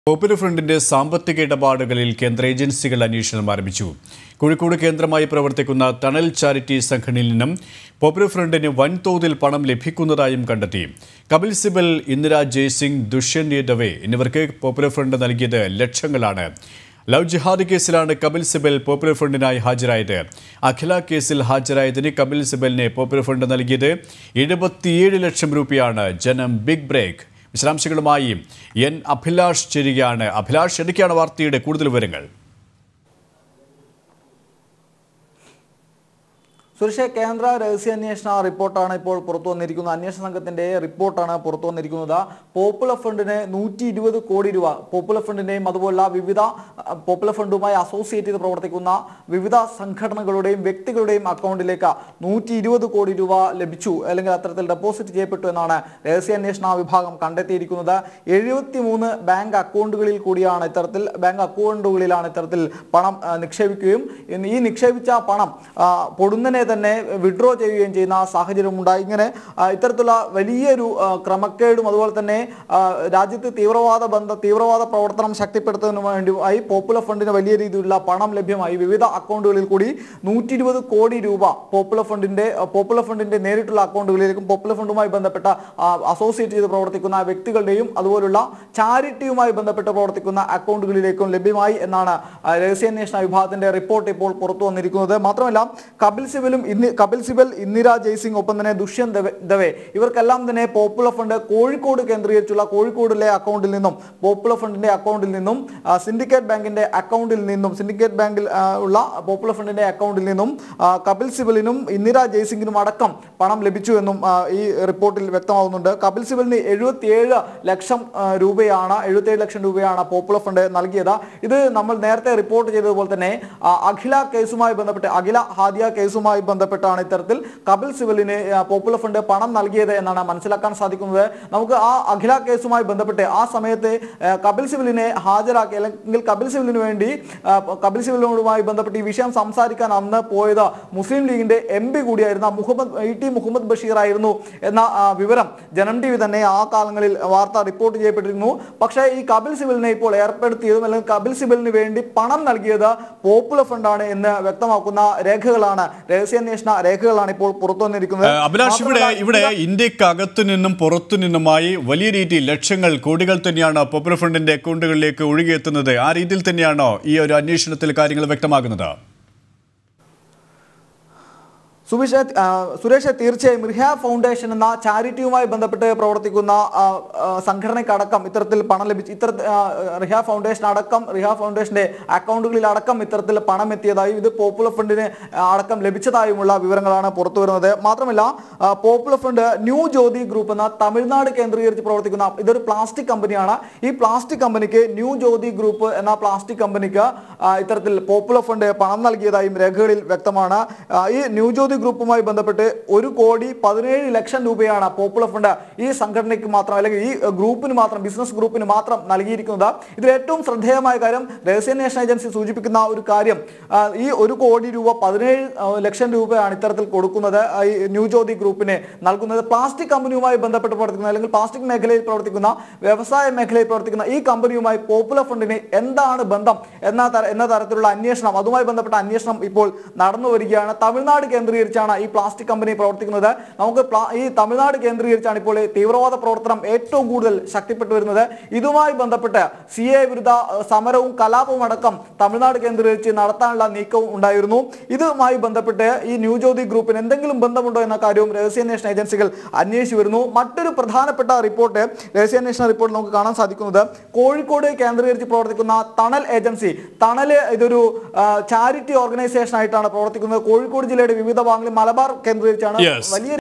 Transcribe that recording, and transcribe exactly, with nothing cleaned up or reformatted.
Popular ഫ്രണ്ടിന്റെ സാമ്പത്തിക ഇടപാടുകളിൽ കേന്ദ്ര ഏജൻസികൾ അന്വേഷണം ആരംഭിച്ചു. കോഴിക്കോട് കേന്ദ്രമായി പ്രവർത്തിക്കുന്ന ടണൽ ചാരിറ്റി സംഘടനയിൽ നിന്നും പോപ്പുലർ ഫ്രണ്ടിന് വൻതോതിൽ പണം ലഭിക്കുന്നതായും കണ്ടെത്തി. കപിൽ സിബൽ, ഇന്ദിര ജയ്സിംഗ്, ദുഷ്യന്ത് ദവെ എന്നിവർക്ക് പോപ്പുലർ ഫ്രണ്ട് നൽകിയത് ലക്ഷങ്ങളാണ്. ലവ് ജിഹാദ് കേസിലാണ് കപിൽ സിബൽ പോപ്പുലർ ഫ്രണ്ടിനായി ഹാജരായത്. അഖില കേസിൽ ഹാജരായതിന് കപിൽ സിബലിനെ പോപ്പുലർ ഫ്രണ്ട് നൽകിയത് എഴുപത്തിയേഴ് ലക്ഷം രൂപയാണ്. Janam big break. വിശദാംശങ്ങളുമായി എൻ അഭിലാഷ് ചേരുകയാണ്. അഭിലാഷ്, എന്തൊക്കെയാണ് വാർത്തയുടെ കൂടുതൽ വിവരങ്ങൾ? സുരക്ഷ കേന്ദ്ര രഹസ്യാന്വേഷണ റിപ്പോർട്ടാണ് ഇപ്പോൾ പുറത്തു വന്നിരിക്കുന്നത്. അന്വേഷണ സംഘത്തിന്റെ റിപ്പോർട്ടാണ് പുറത്തു വന്നിരിക്കുന്നത്. പോപ്പുലർ ഫ്രണ്ടിന് നൂറ്റി ഇരുപത് കോടി രൂപ പോപ്പുലർ ഫ്രണ്ടിന്റെയും അതുപോലുള്ള വിവിധ പോപ്പുലർ ഫ്രണ്ടുമായി അസോസിയേറ്റ് ചെയ്ത് പ്രവർത്തിക്കുന്ന വിവിധ സംഘടനകളുടെയും വ്യക്തികളുടെയും അക്കൗണ്ടിലേക്ക് നൂറ്റി ഇരുപത് കോടി രൂപ ലഭിച്ചു, അല്ലെങ്കിൽ അത്തരത്തിൽ ഡെപ്പോസിറ്റ് ചെയ്യപ്പെട്ടു എന്നാണ് രഹസ്യാന്വേഷണ വിഭാഗം കണ്ടെത്തിയിരിക്കുന്നത്. എഴുപത്തി മൂന്ന് ബാങ്ക് അക്കൗണ്ടുകളിൽ കൂടിയാണ് ഇത്തരത്തിൽ ബാങ്ക് അക്കൗണ്ടുകളിലാണ് ഇത്തരത്തിൽ പണം നിക്ഷേപിക്കുകയും ഈ നിക്ഷേപിച്ച പണം പൊടുന്നനെ തന്നെ വിഡ്രോ ചെയ്യുകയും ചെയ്യുന്ന സാഹചര്യം ഉണ്ടായി. ഇങ്ങനെ ഇത്തരത്തിലുള്ള വലിയൊരു ക്രമക്കേടും അതുപോലെ തന്നെ രാജ്യത്ത് തീവ്രവാദ ബന്ധ തീവ്രവാദ പ്രവർത്തനം ശക്തിപ്പെടുത്തുന്നതിന് വേണ്ടിയായി പോപ്പുലർ ഫണ്ടിന് വലിയ രീതിയിലുള്ള പണം ലഭ്യമായി. വിവിധ അക്കൗണ്ടുകളിൽ കൂടി നൂറ്റി ഇരുപത് കോടി രൂപ പോപ്പുലർ ഫണ്ടിന്റെ പോപ്പുലർ ഫണ്ടിന്റെ നേരിട്ടുള്ള അക്കൗണ്ടുകളിലേക്കും പോപ്പുലർ ഫണ്ടുമായി ബന്ധപ്പെട്ട അസോസിയേറ്റ് ചെയ്ത് പ്രവർത്തിക്കുന്ന വ്യക്തികളുടെയും അതുപോലുള്ള ചാരിറ്റിയുമായി ബന്ധപ്പെട്ട് പ്രവർത്തിക്കുന്ന അക്കൗണ്ടുകളിലേക്കും ലഭ്യമായി എന്നാണ് രഹസ്യാന്വേഷണ വിഭാഗത്തിന്റെ റിപ്പോർട്ട് ഇപ്പോൾ പുറത്തു വന്നിരിക്കുന്നത്. മാത്രമല്ല കപിൽ സിബലും കപിൽ സിബൽ, ഇന്ദിര ജയ്സിംഗ്, ഒപ്പം തന്നെ ദുഷ്യന്ത് ദവെ ഇവർക്കെല്ലാം തന്നെ പോപ്പുലർ ഫണ്ട് കോഴിക്കോട് കേന്ദ്രീകരിച്ചുള്ള കോഴിക്കോടിലെ അക്കൗണ്ടിൽ നിന്നും പോപ്പുലർ ഫണ്ടിന്റെ അക്കൗണ്ടിൽ നിന്നും സിൻഡിക്കേറ്റ് ബാങ്കിന്റെ അക്കൗണ്ടിൽ നിന്നും സിൻഡിക്കേറ്റ് ബാങ്കിൽ ഉള്ള പോപ്പുലർ ഫണ്ടിന്റെ അക്കൗണ്ടിൽ നിന്നും കപിൽ സിബലിനും ഇന്ദിര ജയ്സിംഗിനും അടക്കം പണം ലഭിച്ചു എന്നും ഈ റിപ്പോർട്ടിൽ വ്യക്തമാകുന്നുണ്ട്. കപിൽ സിബലിന് എഴുപത്തിയേഴ് ലക്ഷം രൂപയാണ് എഴുപത്തിയേഴ് ലക്ഷം രൂപയാണ് പോപ്പുലർ ഫണ്ട് നൽകിയത്. ഇത് നമ്മൾ നേരത്തെ റിപ്പോർട്ട് ചെയ്തതുപോലെ തന്നെ അഖില കേസുമായി ബന്ധപ്പെട്ട് അഖില ഹാദിയ കേസുമായി ബന്ധപ്പെട്ടാണ് ഇത്തരത്തിൽ കപിൽ സിബലിന് പോപ്പുലർ ഫണ്ട് പണം നൽകിയത് എന്നാണ് മനസ്സിലാക്കാൻ സാധിക്കുന്നത്. നമുക്ക് ആ അഖില കേസുമായി ബന്ധപ്പെട്ട് ആ സമയത്ത് കപിൽ സിബലിനെ ഹാജരാക്കി, അല്ലെങ്കിൽ കപിൽ സിബലിന് വേണ്ടി കപിൽ സിബലിനോടുമായി ബന്ധപ്പെട്ട് ഈ വിഷയം സംസാരിക്കാൻ അന്ന് പോയത് മുസ്ലിം ലീഗിന്റെ എം പി കൂടിയായിരുന്ന മുഹമ്മദ് ഇ ടി മുഹമ്മദ് ബഷീർ ആയിരുന്നു എന്ന വിവരം ജനം ടി വി തന്നെ ആ കാലങ്ങളിൽ വാർത്ത റിപ്പോർട്ട് ചെയ്യപ്പെട്ടിരുന്നു. പക്ഷേ ഈ കപിൽ സിബലിനെ ഇപ്പോൾ ഏർപ്പെടുത്തിയതും അല്ലെങ്കിൽ കപിൽ സിബലിന് വേണ്ടി പണം നൽകിയത് പോപ്പുലർ ഫണ്ടാണ് എന്ന് വ്യക്തമാക്കുന്ന രേഖകളാണ് രഹസ്യാന്വേഷണ രേഖകളാണ് ഇപ്പോൾ പുറത്തു വന്നിരിക്കുന്നത്. അഭിലാഷ്, ഇവിടെ ഇവിടെ ഇന്ത്യക്കകത്തു നിന്നും പുറത്തു നിന്നുമായി വലിയ രീതിയിൽ ലക്ഷങ്ങൾ കോടികൾ തന്നെയാണ് പോപ്പുലർ ഫ്രണ്ടിന്റെ അക്കൗണ്ടുകളിലേക്ക് ഒഴുകിയെത്തുന്നത്. ആ രീതിയിൽ തന്നെയാണോ ഈ ഒരു അന്വേഷണത്തിൽ കാര്യങ്ങൾ വ്യക്തമാകുന്നത്? സുബിഷ സുരേഷ്, തീർച്ചയായും റിഹ ഫൗണ്ടേഷൻ എന്ന ചാരിറ്റിയുമായി ബന്ധപ്പെട്ട് പ്രവർത്തിക്കുന്ന സംഘടനയ്ക്കടക്കം ഇത്തരത്തിൽ പണം ലഭിച്ചു. ഇത്തര റിഹ ഫൗണ്ടേഷൻ അടക്കം റിഹ ഫൗണ്ടേഷന്റെ അക്കൗണ്ടുകളിൽ അടക്കം ഇത്തരത്തിൽ പണം എത്തിയതായും ഇത് പോപ്പുലർ ഫണ്ടിന് അടക്കം ലഭിച്ചതായുമുള്ള വിവരങ്ങളാണ് പുറത്തു വരുന്നത്. മാത്രമല്ല, popular front new Jyothi group എന്ന തമിഴ്നാട് കേന്ദ്രീകരിച്ച് പ്രവർത്തിക്കുന്ന ഇതൊരു പ്ലാസ്റ്റിക് കമ്പനിയാണ്. ഈ പ്ലാസ്റ്റിക് കമ്പനിക്ക് ന്യൂ ജ്യോതി ഗ്രൂപ്പ് എന്ന പ്ലാസ്റ്റിക് കമ്പനിക്ക് ഇത്തരത്തിൽ പോപ്പുലർ ഫണ്ട് പണം നൽകിയതായും രേഖകളിൽ വ്യക്തമാണ്. ഈ ന്യൂ ജ്യോതി ഗ്രൂപ്പുമായി ബന്ധപ്പെട്ട് ഒരു കോടി പതിനേഴ് ലക്ഷം രൂപയാണ് പോപ്പുലർ ഫണ്ട് ഈ സംഘടനയ്ക്ക് മാത്രം, അല്ലെങ്കിൽ ഈ ഗ്രൂപ്പിന് മാത്രം, ബിസിനസ് ഗ്രൂപ്പിന് മാത്രം നൽകിയിരിക്കുന്നത്. ഇതിൽ ഏറ്റവും ശ്രദ്ധേയമായ കാര്യം, രഹസ്യാന്വേഷണ ഏജൻസി സൂചിപ്പിക്കുന്ന ഒരു കാര്യം, ഈ ഒരു കോടി രൂപ പതിനേഴ് ലക്ഷം രൂപയാണ് ഇത്തരത്തിൽ കൊടുക്കുന്നത് ഈ ന്യൂ ജ്യോതി ഗ്രൂപ്പിന് നൽകുന്നത്. പ്ലാസ്റ്റിക് കമ്പനിയുമായി ബന്ധപ്പെട്ട് പ്രവർത്തിക്കുന്ന, അല്ലെങ്കിൽ പ്ലാസ്റ്റിക് മേഖലയിൽ പ്രവർത്തിക്കുന്ന, വ്യവസായ മേഖലയിൽ പ്രവർത്തിക്കുന്ന ഈ കമ്പനിയുമായി പോപ്പുലർ ഫണ്ടിന് എന്താണ് ബന്ധം എന്ന എന്ന തരത്തിലുള്ള അന്വേഷണം, അതുമായി ബന്ധപ്പെട്ട അന്വേഷണം ഇപ്പോൾ നടന്നു വരികയാണ്. തമിഴ്നാട് കേന്ദ്രീകരിച്ച് ഈ പ്ലാസ്റ്റിക് കമ്പനി പ്രവർത്തിക്കുന്നത്. നമുക്ക് ഈ തമിഴ്നാട് കേന്ദ്രീകരിച്ചാണ് ഇപ്പോൾ തീവ്രവാദ പ്രവർത്തനം ഏറ്റവും കൂടുതൽ ശക്തിപ്പെട്ടു വരുന്നത്. ഇതുമായി ബന്ധപ്പെട്ട് സി എ വിരുദ്ധ സമരവും കലാപവും അടക്കം തമിഴ്നാട് കേന്ദ്രീകരിച്ച് നടത്താനുള്ള നീക്കവും ഉണ്ടായിരുന്നു. ഇതുമായി ബന്ധപ്പെട്ട് ഈ ന്യൂ ജ്യോതി ഗ്രൂപ്പിന് എന്തെങ്കിലും ബന്ധമുണ്ടോ എന്ന കാര്യവും രഹസ്യാന്വേഷണ ഏജൻസികൾ അന്വേഷിച്ചു വരുന്നു. മറ്റൊരു പ്രധാനപ്പെട്ട റിപ്പോർട്ട്, രഹസ്യാന്വേഷണ റിപ്പോർട്ട് നമുക്ക് കാണാൻ സാധിക്കുന്നത്, കോഴിക്കോട് കേന്ദ്രീകരിച്ച് പ്രവർത്തിക്കുന്ന തണൽ ഏജൻസി, തണല് ഇതൊരു ചാരിറ്റി ഓർഗനൈസേഷൻ ആയിട്ടാണ് പ്രവർത്തിക്കുന്നത്. കോഴിക്കോട് ജില്ലയുടെ വിവിധ ഭാഗങ്ങളിൽ മലബാർ കേന്ദ്രീകരിച്ചാണ് വലിയ